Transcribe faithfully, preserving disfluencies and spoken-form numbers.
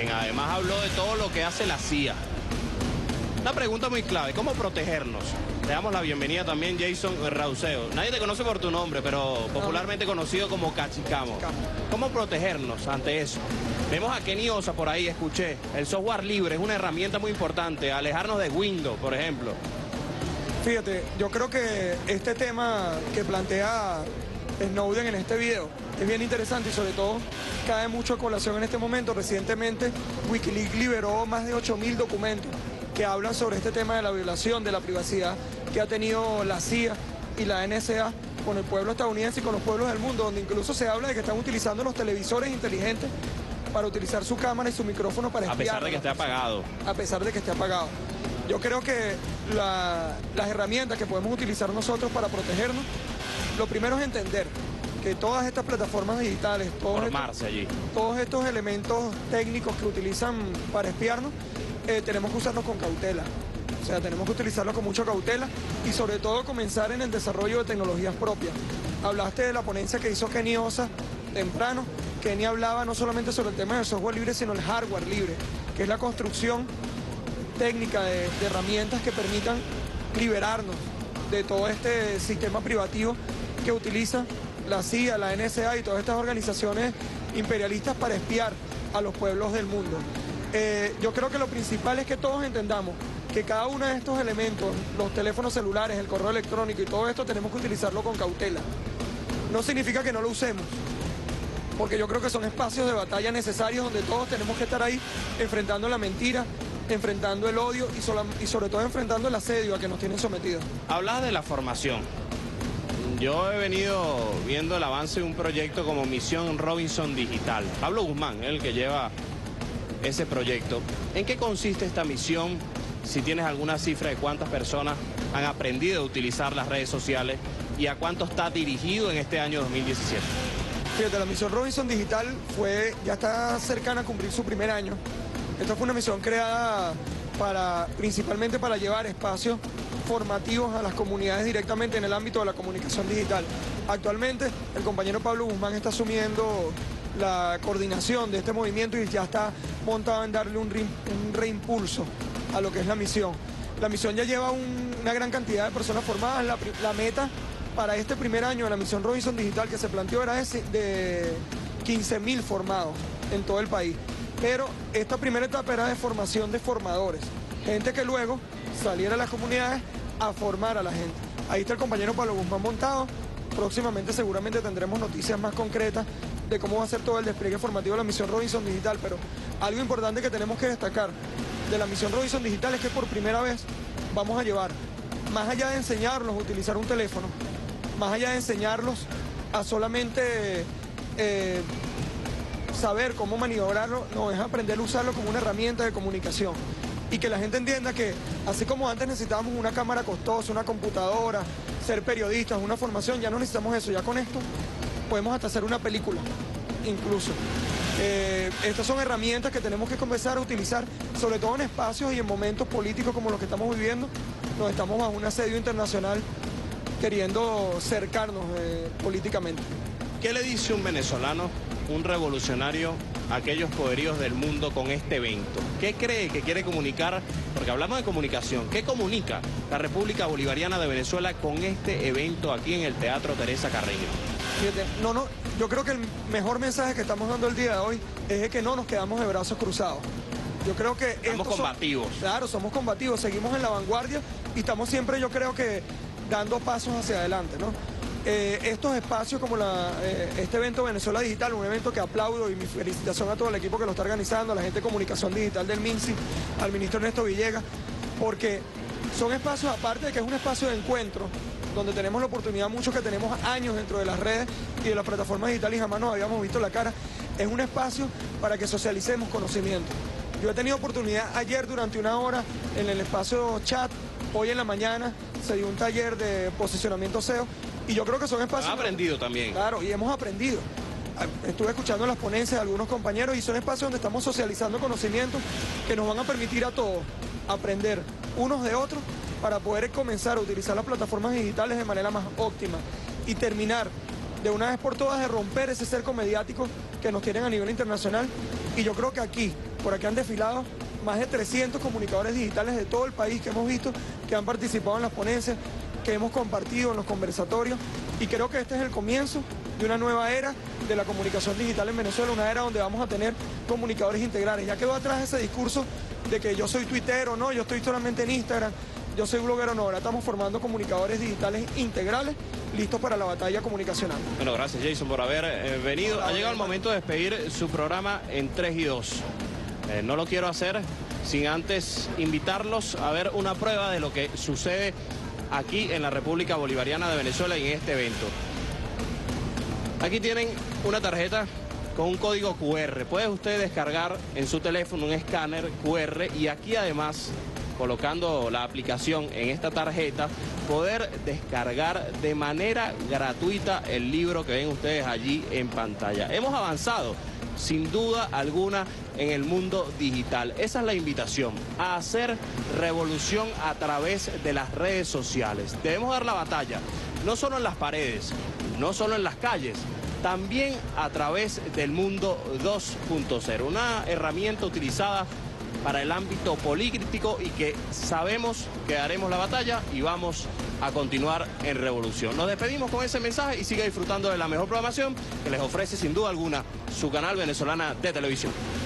Además habló de todo lo que hace la C I A. Una pregunta muy clave, ¿cómo protegernos? Le damos la bienvenida también Jason Rauseo. Nadie te conoce por tu nombre, pero popularmente conocido como Cachicamo. ¿Cómo protegernos ante eso? Vemos a Kenny Osa por ahí, escuché. El software libre es una herramienta muy importante. Alejarnos de Windows, por ejemplo. Fíjate, yo creo que este tema que plantea Snowden en este video es bien interesante y sobre todo cae mucho a colación en este momento. Recientemente Wikileaks liberó más de ocho mil documentos que hablan sobre este tema de la violación de la privacidad que ha tenido la C I A y la N S A con el pueblo estadounidense y con los pueblos del mundo, donde incluso se habla de que están utilizando los televisores inteligentes para utilizar su cámara y su micrófono para espiar. A pesar de que esté apagado. A pesar de que esté apagado. Yo creo que la, las herramientas que podemos utilizar nosotros para protegernos, lo primero es entender que todas estas plataformas digitales, todos, estos, allí. todos estos elementos técnicos que utilizan para espiarnos, eh, tenemos que usarlos con cautela. O sea, tenemos que utilizarlos con mucha cautela y sobre todo comenzar en el desarrollo de tecnologías propias. Hablaste de la ponencia que hizo Kenny Osa temprano. Kenny hablaba no solamente sobre el tema del software libre, sino el hardware libre, que es la construcción técnica de, de herramientas que permitan liberarnos de todo este sistema privativo que utiliza la C I A, la N S A y todas estas organizaciones imperialistas para espiar a los pueblos del mundo. Eh, yo creo que lo principal es que todos entendamos que cada uno de estos elementos, los teléfonos celulares, el correo electrónico y todo esto, tenemos que utilizarlo con cautela. No significa que no lo usemos, porque yo creo que son espacios de batalla necesarios donde todos tenemos que estar ahí enfrentando la mentira, enfrentando el odio y, sola, y sobre todo enfrentando el asedio a que nos tienen sometidos. Hablas de la formación. Yo he venido viendo el avance de un proyecto como Misión Robinson Digital. Pablo Guzmán es el que lleva ese proyecto. ¿En qué consiste esta misión? Si tienes alguna cifra de cuántas personas han aprendido a utilizar las redes sociales y a cuánto está dirigido en este año dos mil diecisiete. Fíjate, la Misión Robinson Digital fue, ya está cercana a cumplir su primer año. Esta fue una misión creada para, principalmente para llevar espacios formativos a las comunidades directamente en el ámbito de la comunicación digital. Actualmente el compañero Pablo Guzmán está asumiendo la coordinación de este movimiento y ya está montado en darle un, re, un reimpulso a lo que es la misión. La misión ya lleva un, una gran cantidad de personas formadas. La, la meta para este primer año de la Misión Robinson Digital que se planteó era ese, de quince mil formados en todo el país. Pero esta primera etapa era de formación de formadores, gente que luego saliera a las comunidades a formar a la gente. Ahí está el compañero Pablo Guzmán montado. Próximamente seguramente tendremos noticias más concretas de cómo va a ser todo el despliegue formativo de la Misión Robinson Digital, pero algo importante que tenemos que destacar de la Misión Robinson Digital es que por primera vez vamos a llevar, más allá de enseñarlos a utilizar un teléfono, más allá de enseñarlos a solamente eh, saber cómo maniobrarlo, no, es aprender a usarlo como una herramienta de comunicación. Y que la gente entienda que, así como antes necesitábamos una cámara costosa, una computadora, ser periodistas, una formación, ya no necesitamos eso, ya con esto podemos hasta hacer una película, incluso. Eh, estas son herramientas que tenemos que comenzar a utilizar, sobre todo en espacios y en momentos políticos como los que estamos viviendo, donde estamos bajo un asedio internacional queriendo cercarnos eh, políticamente. ¿Qué le dice un venezolano, un revolucionario, a aquellos poderíos del mundo con este evento? ¿Qué cree que quiere comunicar? Porque hablamos de comunicación. ¿Qué comunica la República Bolivariana de Venezuela con este evento aquí en el Teatro Teresa Carreño? Fíjate, no, no, yo creo que el mejor mensaje que estamos dando el día de hoy es de que no nos quedamos de brazos cruzados. Yo creo que... Estamos combativos. Son, claro, somos combativos, seguimos en la vanguardia y estamos siempre, yo creo que, dando pasos hacia adelante, ¿no? Eh, estos espacios como la, eh, este evento Venezuela Digital, un evento que aplaudo y mi felicitación a todo el equipo que lo está organizando, a la gente de comunicación digital del MINSI, al ministro Ernesto Villegas, porque son espacios, aparte de que es un espacio de encuentro, donde tenemos la oportunidad, muchos que tenemos años dentro de las redes y de las plataformas digitales y jamás nos habíamos visto la cara, es un espacio para que socialicemos conocimiento. Yo he tenido oportunidad ayer durante una hora en el espacio chat, hoy en la mañana se dio un taller de posicionamiento S E O y yo creo que son espacios... Han aprendido también. Claro, y hemos aprendido. Estuve escuchando las ponencias de algunos compañeros y son espacios donde estamos socializando conocimientos que nos van a permitir a todos aprender unos de otros para poder comenzar a utilizar las plataformas digitales de manera más óptima y terminar de una vez por todas de romper ese cerco mediático que nos tienen a nivel internacional. Y yo creo que aquí, Por aquí han desfilado más de trescientos comunicadores digitales de todo el país que hemos visto, que han participado en las ponencias, que hemos compartido en los conversatorios, y creo que este es el comienzo de una nueva era de la comunicación digital en Venezuela, una era donde vamos a tener comunicadores integrales. Ya quedó atrás ese discurso de que yo soy tuitero, no, yo estoy solamente en Instagram, yo soy bloguero, no, ahora estamos formando comunicadores digitales integrales, listos para la batalla comunicacional. Bueno, gracias Jason por haber eh, venido. Hola, ha llegado el hola. momento de despedir su programa en tres y dos. Eh, no lo quiero hacer sin antes invitarlos a ver una prueba de lo que sucede aquí en la República Bolivariana de Venezuela y en este evento. Aquí tienen una tarjeta con un código cu erre. Puede usted descargar en su teléfono un escáner cu erre y aquí además, colocando la aplicación en esta tarjeta, poder descargar de manera gratuita el libro que ven ustedes allí en pantalla. Hemos avanzado sin duda alguna en el mundo digital. Esa es la invitación, a hacer revolución a través de las redes sociales. Debemos dar la batalla, no solo en las paredes, no solo en las calles, también a través del mundo dos punto cero, una herramienta utilizada para el ámbito político y que sabemos que daremos la batalla y vamos a continuar en revolución. Nos despedimos con ese mensaje y siga disfrutando de la mejor programación que les ofrece sin duda alguna su canal venezolana de televisión.